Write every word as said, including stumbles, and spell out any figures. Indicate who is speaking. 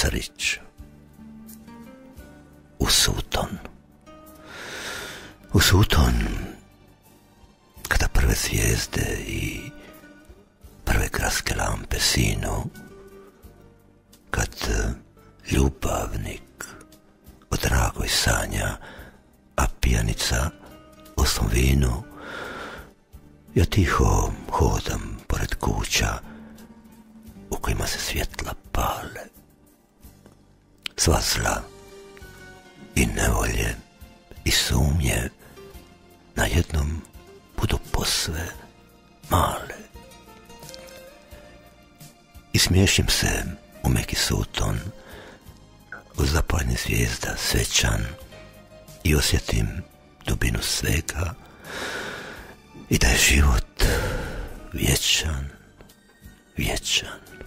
Speaker 1: Carić. U Suton. U Suton, kada prve zvijezde i prve gradske lampe sinu, kad ljubavnik o dragoj sanja, a pijanica o svom vinu, ja tiho hodam pored kuća u kojima se svjetla pale. Sva zla i nevolje i sumnje najednom budu posve male. I smiješim se u meki Suton, u zapaljenje zvijezda svečan, i osjetim dubinu svega i da je život vječan, vječan.